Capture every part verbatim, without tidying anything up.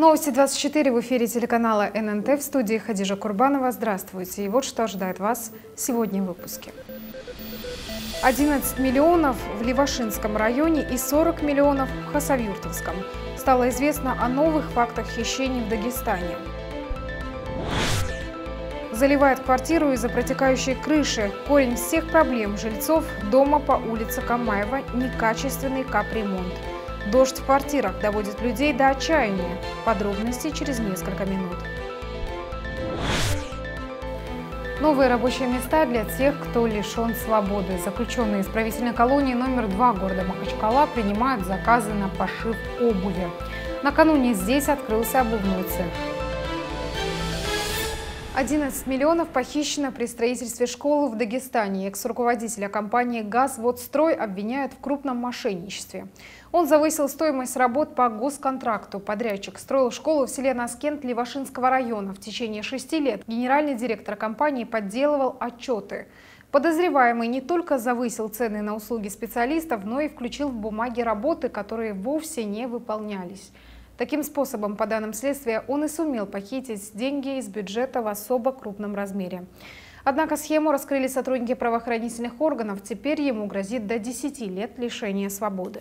Новости двадцать четыре в эфире телеканала эн эн тэ, в студии Хадижа Курбанова. Здравствуйте. И вот что ожидает вас сегодня в выпуске. одиннадцать миллионов в Левашинском районе и сорок миллионов в Хасавюртовском. Стало известно о новых фактах хищений в Дагестане. Заливает квартиру из-за протекающей крыши. Корень всех проблем жильцов дома по улице Камаева – некачественный капремонт. Дождь в квартирах доводит людей до отчаяния. Подробности через несколько минут. Новые рабочие места для тех, кто лишен свободы. Заключенные исправительной колонии номер два города Махачкала принимают заказы на пошив обуви. Накануне здесь открылся обувной цех. одиннадцать миллионов похищено при строительстве школы в Дагестане. Экс-руководителя компании «Газводстрой» обвиняют в крупном мошенничестве. Он завысил стоимость работ по госконтракту. Подрядчик строил школу в селе Наскент Левашинского района. В течение шести лет генеральный директор компании подделывал отчеты. Подозреваемый не только завысил цены на услуги специалистов, но и включил в бумаги работы, которые вовсе не выполнялись. Таким способом, по данным следствия, он и сумел похитить деньги из бюджета в особо крупном размере. Однако схему раскрыли сотрудники правоохранительных органов. Теперь ему грозит до десяти лет лишения свободы.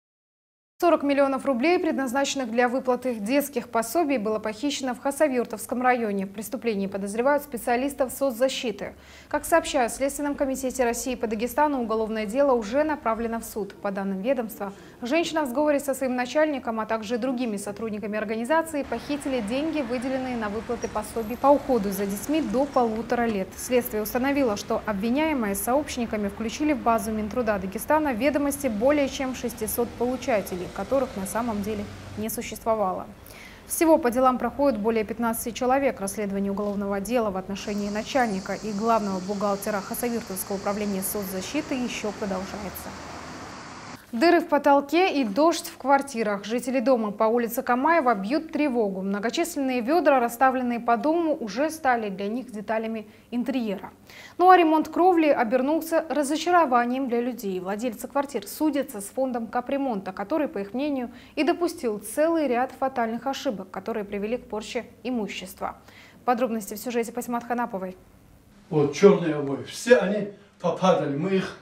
сорок миллионов рублей, предназначенных для выплаты детских пособий, было похищено в Хасавюртовском районе. В преступлении подозревают специалистов соцзащиты. Как сообщают в Следственном комитете России по Дагестану, уголовное дело уже направлено в суд. По данным ведомства, женщина в сговоре со своим начальником, а также другими сотрудниками организации похитили деньги, выделенные на выплаты пособий по уходу за детьми до полутора лет. Следствие установило, что обвиняемые с сообщниками включили в базу Минтруда Дагестана ведомости более чем шестисот получателей, которых на самом деле не существовало. Всего по делам проходит более пятнадцати человек. Расследование уголовного дела в отношении начальника и главного бухгалтера Хасавюртовского управления соцзащиты еще продолжается. Дыры в потолке и дождь в квартирах. Жители дома по улице Камаева бьют тревогу. Многочисленные ведра, расставленные по дому, уже стали для них деталями интерьера. Ну а ремонт кровли обернулся разочарованием для людей. Владельцы квартир судятся с фондом капремонта, который, по их мнению, и допустил целый ряд фатальных ошибок, которые привели к порче имущества. Подробности в сюжете Пасимат Ханаповой. Вот черные обои. Все они попадали. Мы их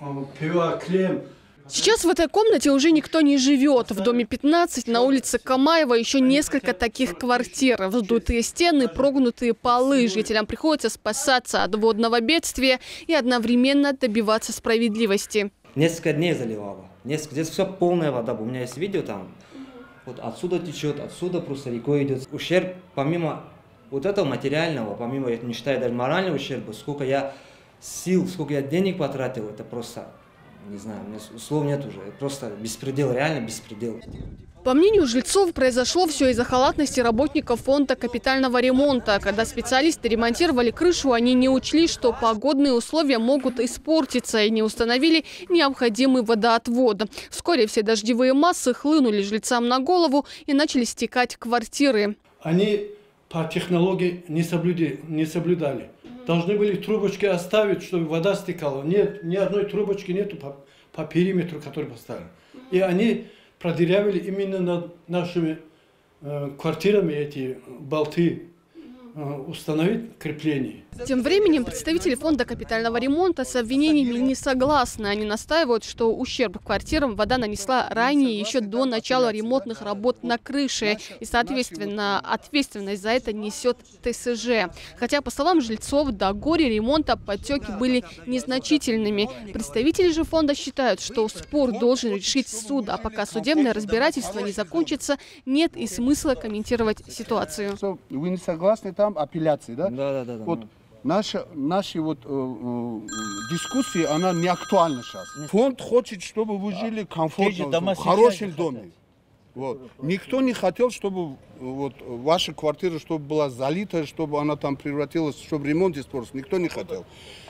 клеем. Сейчас в этой комнате уже никто не живет. В доме пятнадцать на улице Камаева еще несколько таких квартир. Вздутые стены, прогнутые полы. Жителям приходится спасаться от водного бедствия и одновременно добиваться справедливости. Несколько дней заливало. Несколько, здесь все полная вода. У меня есть видео там. Вот отсюда течет, отсюда просто рекой идет. Ущерб, помимо вот этого материального, помимо, я не считаю даже морального ущерба, сколько я сил, сколько я денег потратил, это просто... Не знаю, у меня слов нет уже. Просто беспредел, реально беспредел. По мнению жильцов, произошло все из-за халатности работников фонда капитального ремонта. Когда специалисты ремонтировали крышу, они не учли, что погодные условия могут испортиться, и не установили необходимый водоотвод. Вскоре все дождевые массы хлынули жильцам на голову и начали стекать квартиры. Они по технологии не соблюдали. Не соблюдали. Должны были трубочки оставить, чтобы вода стекала. Нет, ни одной трубочки нету по, по периметру, который поставили. И они продырявили именно над нашими э, квартирами эти болты, э, установить крепление. Тем временем представители фонда капитального ремонта с обвинениями не согласны. Они настаивают, что ущерб квартирам вода нанесла ранее, еще до начала ремонтных работ на крыше. И, соответственно, ответственность за это несет тэ эс жэ. Хотя, по словам жильцов, до горя ремонта потеки были незначительными. Представители же фонда считают, что спор должен решить суд, а пока судебное разбирательство не закончится, нет и смысла комментировать ситуацию. Вы не согласны, там апелляции, да? Да, да, да. Вот. Наша, наши вот, э, э, дискуссии, она не актуальна сейчас. Фонд хочет, чтобы вы жили комфортно, в хорошем доме. Вот. Никто не хотел, чтобы вот, ваша квартира чтобы была залита, чтобы она там превратилась, чтобы ремонт испортился. Никто не хотел.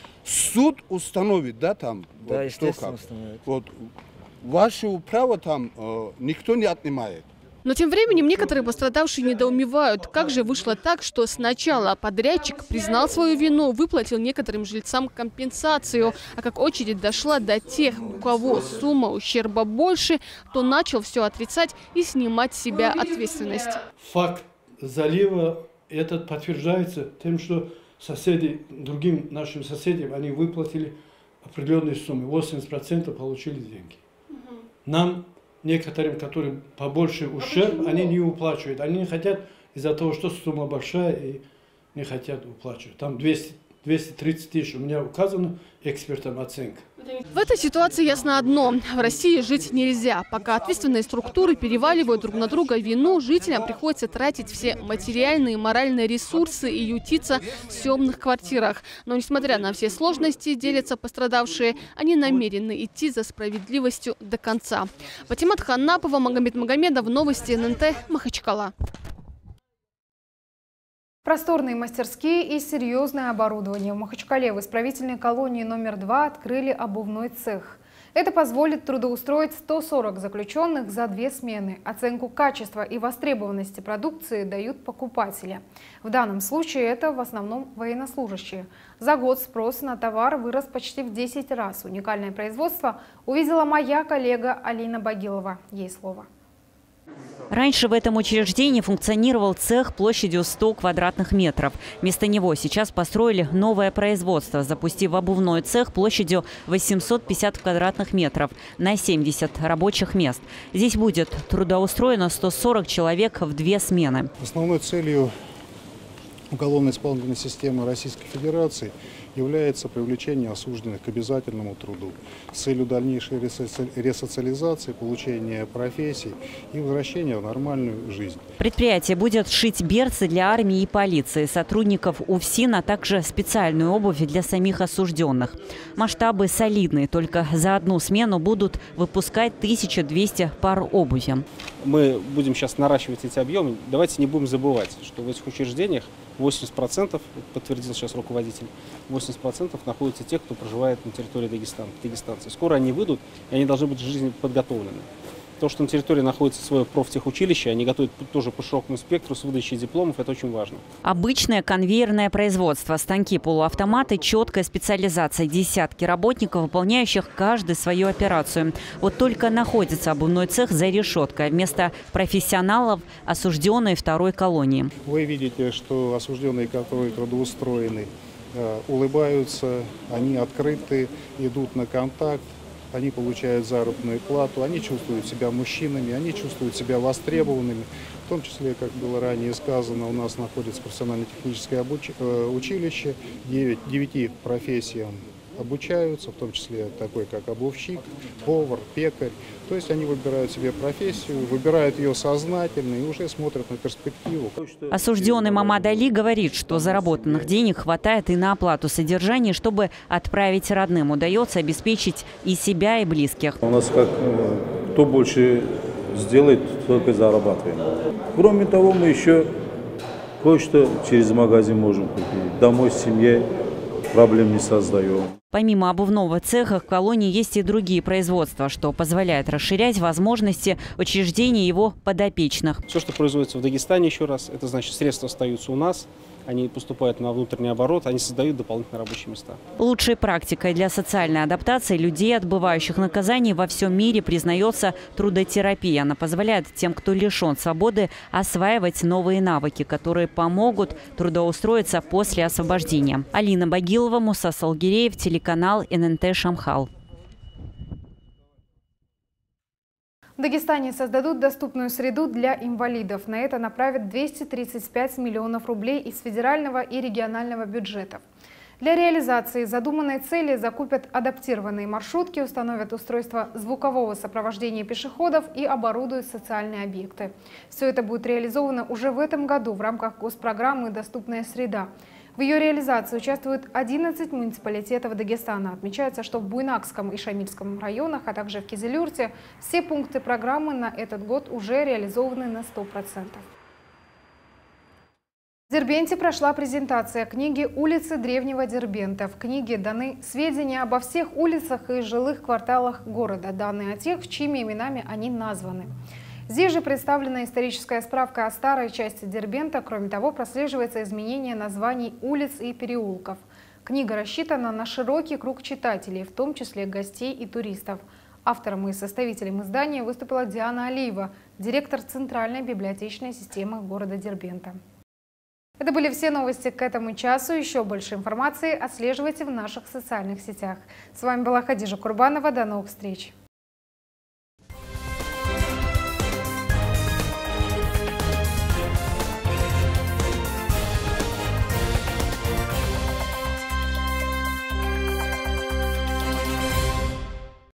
Суд установит, да, там, да, вот, что как. Вот, ваше право там э, никто не отнимает. Но тем временем некоторые пострадавшие недоумевают, как же вышло так, что сначала подрядчик признал свою вину, выплатил некоторым жильцам компенсацию, а как очередь дошла до тех, у кого сумма ущерба больше, то начал все отрицать и снимать с себя ответственность. Факт залива этот подтверждается тем, что соседи, другим нашим соседям, они выплатили определенные суммы, восемьдесят процентов получили деньги. Нам, некоторым, которым побольше ущерб, а они не уплачивают. Они не хотят из-за того, что сумма большая, и не хотят уплачивать. Там двести, двести тридцать тысяч у меня указано экспертом оценка. В этой ситуации ясно одно. В России жить нельзя. Пока ответственные структуры переваливают друг на друга вину, жителям приходится тратить все материальные и моральные ресурсы и ютиться в съемных квартирах. Но несмотря на все сложности, делятся пострадавшие, они намерены идти за справедливостью до конца. Патимат Ханнапова, Магомед Магомедов, новости эн эн тэ, Махачкала. Просторные мастерские и серьезное оборудование. В Махачкале в исправительной колонии номер два открыли обувной цех. Это позволит трудоустроить сто сорок заключенных за две смены. Оценку качества и востребованности продукции дают покупатели. В данном случае это в основном военнослужащие. За год спрос на товар вырос почти в десять раз. Уникальное производство увидела моя коллега Алина Багилова. Ей слово. Раньше в этом учреждении функционировал цех площадью сто квадратных метров. Вместо него сейчас построили новое производство, запустив обувной цех площадью восемьсот пятьдесят квадратных метров на семьдесят рабочих мест. Здесь будет трудоустроено сто сорок человек в две смены. Основной целью уголовно-исполнительной системы Российской Федерации является привлечение осужденных к обязательному труду с целью дальнейшей ресоциализации, получения профессий и возвращения в нормальную жизнь. Предприятие будет шить берцы для армии и полиции, сотрудников УФСИН, а также специальную обувь для самих осужденных. Масштабы солидные, только за одну смену будут выпускать тысячу двести пар обуви. Мы будем сейчас наращивать эти объемы. Давайте не будем забывать, что в этих учреждениях восемьдесят процентов, подтвердил сейчас руководитель, восемьдесят процентов находятся те, кто проживает на территории Дагестана, дагестанцы. Скоро они выйдут, и они должны быть к жизни подготовлены. То, что на территории находится свое профтехучилище, они готовят тоже по широкому спектру с выдачей дипломов, это очень важно. Обычное конвейерное производство, станки, полуавтоматы, четкая специализация, десятки работников, выполняющих каждую свою операцию. Вот только находится обувной цех за решеткой. Вместо профессионалов осужденные второй колонии. Вы видите, что осужденные, которые трудоустроены, улыбаются, они открыты, идут на контакт. Они получают заработную плату, они чувствуют себя мужчинами, они чувствуют себя востребованными. В том числе, как было ранее сказано, у нас находится профессионально-техническое училище, девяти профессиям обучаются, в том числе такой, как обувщик, повар, пекарь. То есть они выбирают себе профессию, выбирают ее сознательно и уже смотрят на перспективу. Осужденный Мамад Али говорит, что заработанных денег хватает и на оплату содержания, чтобы отправить родным. Удается обеспечить и себя, и близких. У нас как кто больше сделает, только зарабатываем. Кроме того, мы еще кое-что через магазин можем купить. Домой с семьей проблем не создаем. Помимо обувного цеха в колонии есть и другие производства, что позволяет расширять возможности учреждений его подопечных. Все, что производится в Дагестане, еще раз, это значит, средства остаются у нас, они поступают на внутренний оборот, они создают дополнительные рабочие места. Лучшей практикой для социальной адаптации людей, отбывающих наказаний, во всем мире признается трудотерапия. Она позволяет тем, кто лишен свободы, осваивать новые навыки, которые помогут трудоустроиться после освобождения. Алина Багилова, Муса Салгиреев, телеканал эн эн тэ Шамхал. В Дагестане создадут доступную среду для инвалидов. На это направят двести тридцать пять миллионов рублей из федерального и регионального бюджетов. Для реализации задуманной цели закупят адаптированные маршрутки, установят устройства звукового сопровождения пешеходов и оборудуют социальные объекты. Все это будет реализовано уже в этом году в рамках госпрограммы «Доступная среда». В ее реализации участвуют одиннадцать муниципалитетов Дагестана. Отмечается, что в Буйнакском и Шамильском районах, а также в Кизилюрте, все пункты программы на этот год уже реализованы на сто процентов. В Дербенте прошла презентация книги «Улицы древнего Дербента». В книге даны сведения обо всех улицах и жилых кварталах города, данные о тех, чьими именами они названы. Здесь же представлена историческая справка о старой части Дербента. Кроме того, прослеживается изменение названий улиц и переулков. Книга рассчитана на широкий круг читателей, в том числе гостей и туристов. Автором и составителем издания выступила Диана Алиева, директор Центральной библиотечной системы города Дербента. Это были все новости к этому часу. Еще больше информации отслеживайте в наших социальных сетях. С вами была Хадижа Курбанова. До новых встреч!